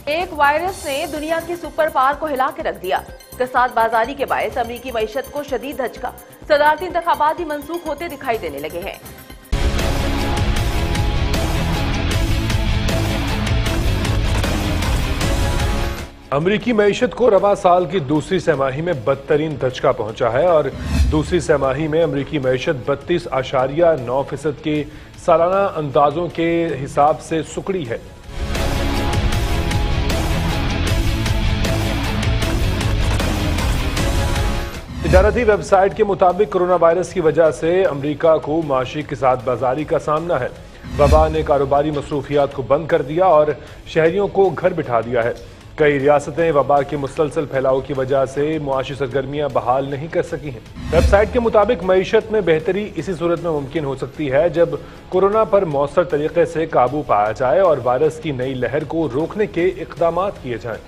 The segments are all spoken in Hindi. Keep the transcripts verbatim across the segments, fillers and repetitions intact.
एक वायरस ने दुनिया की सुपर पावर को हिला के रख दिया। कसाद बाजारी के बायस अमरीकी मईशत को शदीद धचका। सदारती इंतखाबात ही मंसूख होते दिखाई देने लगे हैं। अमरीकी मईशत को रवा साल की दूसरी सैमाही में बदतरीन धचका पहुंचा है और दूसरी सैमाही में अमरीकी मईशत बत्तीस आशारिया नौ फीसद के सालाना अंदाजों के हिसाब से सुकड़ी है। तिजारती वेबसाइट के मुताबिक कोरोना वायरस की वजह से अमरीका को माशी कसाद बाजारी का सामना है। वबा ने कारोबारी मसरूफियात को बंद कर दिया और शहरियों को घर बिठा दिया है। कई रियासतें वबा के मुसलसल फैलाव की वजह से मुआशी सरगर्मियां बहाल नहीं कर सकी हैं। वेबसाइट के मुताबिक मईशत में बेहतरी इसी सूरत में मुमकिन हो सकती है जब कोरोना पर मौसर तरीके से काबू पाया जाए और वायरस की नई लहर को रोकने के इक़दाम किए जाएं।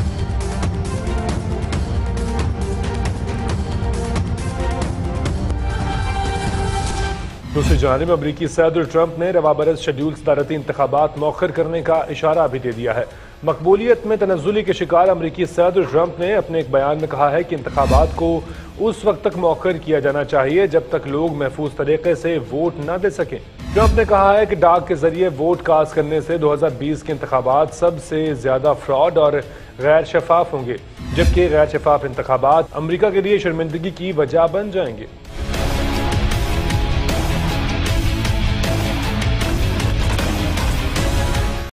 दूसरी जानिब अमरीकी सदर ट्रंप ने रवाबरस शेड्यूल सदारती इंतखाबात मौखर करने का इशारा भी दे दिया है। मकबूलियत में तनज़्ज़ुली के शिकार अमरीकी सदर ट्रंप ने अपने एक बयान में कहा है कि इंतखाबात को उस वक्त तक मौखर किया जाना चाहिए जब तक लोग महफूज तरीके से वोट न दे सकें। ट्रंप ने कहा है कि डाक के जरिए वोट कास्ट करने से दो हजार बीस के इंतखाबात सबसे ज्यादा फ्रॉड और गैर शफाफ होंगे, जबकि गैर शफाफ इंतखाबात अमरीका के लिए शर्मिंदगी की वजह बन जाएंगे।